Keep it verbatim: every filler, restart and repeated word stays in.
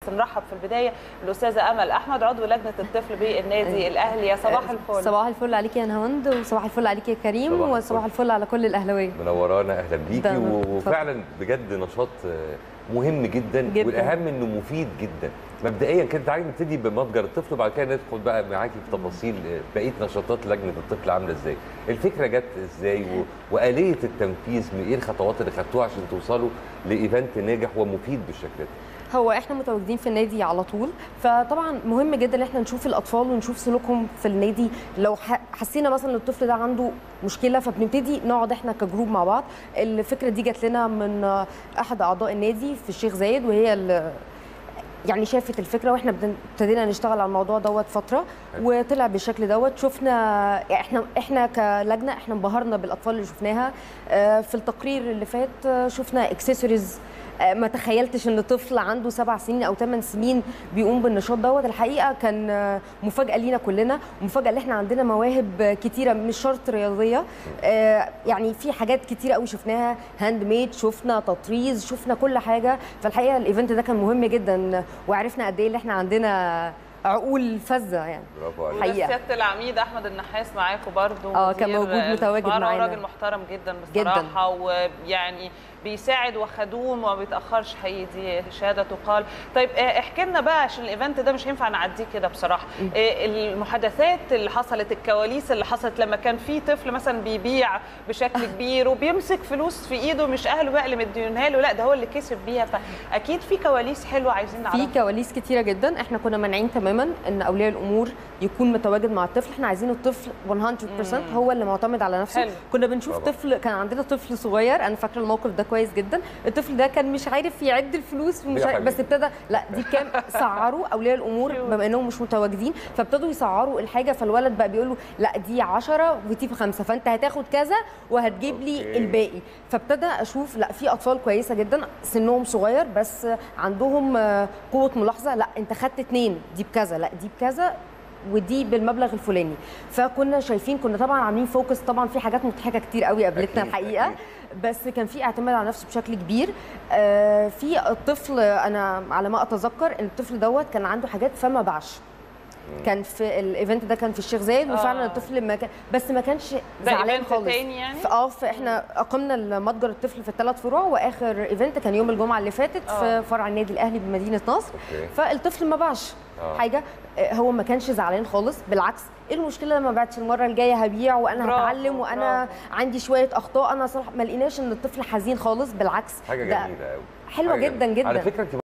نرحب في البدايه الاستاذه امل احمد عضو لجنه الطفل بالنادي الاهلي. يا صباح الفل. صباح الفل عليكي يا نهاوند، وصباح الفل عليكي يا كريم، وصباح الفل على كل الاهلاويه. منورانا، اهلا بيكي. وفعلا بجد نشاط مهم جدا, جداً. والاهم انه مفيد جدا. مبدئيا كده تعالي نبتدي بمتجر الطفل وبعد كده ندخل بقى معاكي في تفاصيل بقيه نشاطات لجنه الطفل عامله ازاي. الفكره جت ازاي و... واليه التنفيذ من ايه الخطوات اللي خدتوها عشان توصلوا لايفنت ناجح ومفيد بالشكل ده؟ هو احنا متواجدين في النادي على طول، فطبعا مهم جدا ان احنا نشوف الاطفال ونشوف سلوكهم في النادي. لو حسينا مثلا ان الطفل ده عنده مشكله فبنبتدي نقعد احنا كجروب مع بعض. الفكره دي جات لنا من احد اعضاء النادي في الشيخ زايد، وهي اللي يعني شافت الفكره، واحنا ابتدينا نشتغل على الموضوع دوت فتره وطلع بالشكل دوت. شفنا احنا احنا كلجنه احنا انبهرنا بالاطفال اللي شفناها في التقرير اللي فات. شفنا اكسسوارز ما تخيلتش ان طفل عنده سبع سنين او ثمان سنين بيقوم بالنشاط دوت. الحقيقه كان مفاجاه لينا كلنا، ومفاجاه ان احنا عندنا مواهب كتيره مش شرط رياضيه. يعني في حاجات كتيره قوي شفناها، هاند ميد، شفنا تطريز، شفنا كل حاجه. فالحقيقه الايفنت ده كان مهم جدا، وعرفنا قد ايه اللي احنا عندنا عقول فذه يعني. برافو عليك. حقيقه سياده العميد احمد النحاس معاكم برضو. اه كان موجود متواجد معانا، راجل محترم جدا بصراحه، ويعني بيساعد وخدوم وما بيتاخرش، حقيقي دي شهاده تقال. طيب احكي لنا بقى، عشان الايفنت ده مش هينفع نعديه كده بصراحه. المحادثات اللي حصلت، الكواليس اللي حصلت لما كان في طفل مثلا بيبيع بشكل كبير وبيمسك فلوس في ايده، مش اهله بقى اللي مديونها له، لا ده هو اللي كسب بيها. فاكيد في كواليس حلوه عايزين نعرفها. في كواليس كتيره جدا. احنا كنا مانعين تماما ان اولياء الامور يكون متواجد مع الطفل. احنا عايزين الطفل مية بالمية هو اللي معتمد على نفسه. حلو. كنا بنشوف طبعا. طفل، كان عندنا طفل صغير، انا فاكره الموقف ده كويس جدا. الطفل ده كان مش عارف يعد الفلوس ومش عارف، بس ابتدى لا دي بكام، سعروا اولياء الامور بما انهم مش متواجدين، فابتدوا يسعروا الحاجه. فالولد بقى بيقول له لا دي عشرة ودي بخمسة، فانت هتاخد كذا وهتجيب لي الباقي. فابتدى اشوف لا في اطفال كويسه جدا سنهم صغير بس عندهم قوه ملاحظه. لا انت خدت اتنين، دي بكذا، لا دي بكذا، ودي بالمبلغ الفلاني. فكنا شايفين، كنا طبعا عاملين فوكس. طبعا في حاجات مضحكه كتير قوي قابلتنا الحقيقه، بس كان في اعتماد على نفسه بشكل كبير. آه في الطفل، انا على ما اتذكر ان الطفل دوت كان عنده حاجات فما باعش. كان في الايفنت ده كان في الشيخ زايد، وفعلا الطفل ما كان، بس ما كانش زعلان خالص. تاني يعني؟ اه فاحنا اقمنا المتجر الطفل في الثلاث فروع، واخر ايفنت كان يوم الجمعه اللي فاتت أوه. في فرع النادي الاهلي بمدينه نصر. أوكي. فالطفل ما باعش أوه. حاجه، هو ما كانش زعلان خالص، بالعكس. ايه المشكله لما بعتش المره الجايه هبيع وانا برافو. هتعلم وانا برافو. عندي شويه اخطاء. انا صراحه ما لقيناش ان الطفل حزين خالص، بالعكس حاجه جميله قوي، حلوه جدا جدا. على فكره